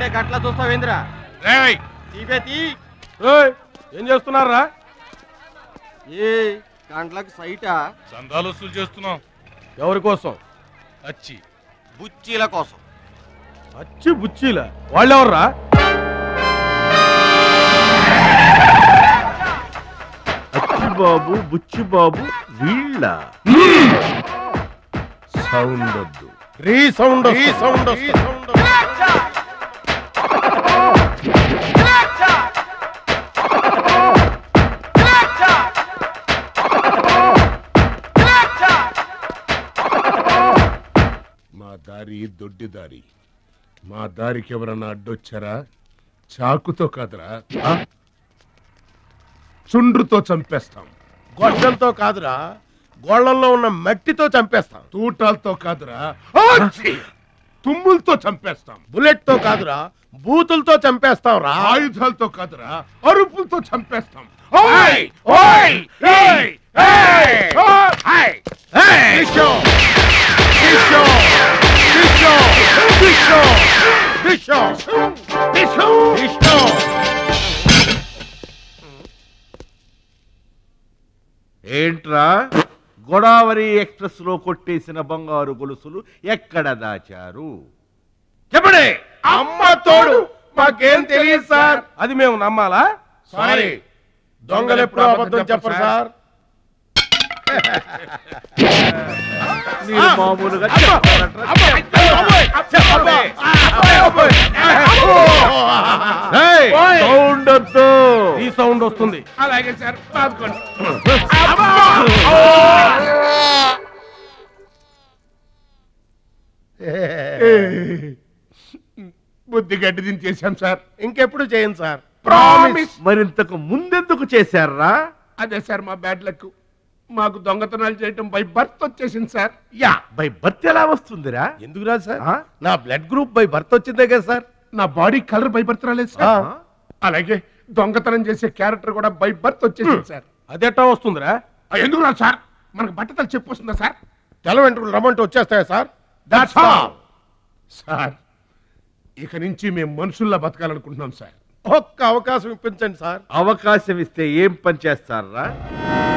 గట్లా చూస్తావేంద్రా? ఏం చేస్తున్నారా? ఏ గంటలకు సైటా? చందాలు వసూలు చేస్తున్నాం. ఎవరి కోసం? అచ్చి బుచ్చీల కోసం. అచ్చి బుచ్చీల వాళ్ళెవర్రా? అచ్చి బాబు బుచ్చి బాబు వీళ్ళ సౌండ్ వద్దు. రీసౌండ్ మా దారి దొడ్డి దారి. మా దారికి ఎవరన్నా అడ్డొచ్చారా? చాకుతో కాదురా, చుండ్రుతో చంపేస్తాం. గొడ్డలతో కాదురా, గోళ్లలో ఉన్న మట్టితో చంపేస్తాం. తూటాలతో కాదురా, తుమ్ములతో చంపేస్తాం. బుల్లెట్ తో కాదురా, బూతులతో చంపేస్తాం రా. ఆయుధాలతో కాదురా, అరుపులతో చంపేస్తాం. ఏంట్రా, గోదావరి ఎక్స్ప్రెస్ లో కొట్టేసిన బంగారు గొలుసులు ఎక్కడ దాచారు? చెప్పండి. అమ్మ తోడు మాకేం తెలియదు సార్. అది మేము నమ్మాలా? సారీ, దొంగలు ఎప్పుడు అబద్ధం చెప్పరు సార్. మీరు మామూలుగా సౌండ్ వద్దు. ఈ సౌండ్ వస్తుంది. అలాగే సార్, బుద్ధి గడ్డి దించేశాం సార్. ఇంకెప్పుడు చేయండి సార్. ప్రామిస్. మరింతకు ముందెందుకు చేశారా? అదే సార్ మా బ్యాడ్ లక్. మాకు దొంగతనాలు చేయటం బై బర్త్ వచ్చేసింది సార్. యా, బై బర్త్ ఎలా వస్తుందిరా? ఎందుకు రాదు సార్? నా బ్లడ్ గ్రూప్ బై బర్త్ వచ్చిందే కదా సార్. నా బాడీ కలర్ బై బర్త్ రాలేదు సార్. అలాగే దొంగతనం చేసే క్యారెక్టర్ కూడా బై బర్త్ వచ్చేసింది సార్. అదెట్టా వస్తుందిరా? ఎందుకు రాదు సార్? మనకు బట్టతలు చెప్పు వస్తుందా సార్? తెల్ల వెంట్రుకలు రమ్మంటే వచ్చేస్తాయా సార్? That's all sir. ఇక నుంచి మేము మనుషుల్లా బతకాలనుకుంటున్నాం సార్. ఒక్క అవకాశం ఇప్పించండి సార్. అవకాశం ఇస్తే ఏం పని చేస్తారా?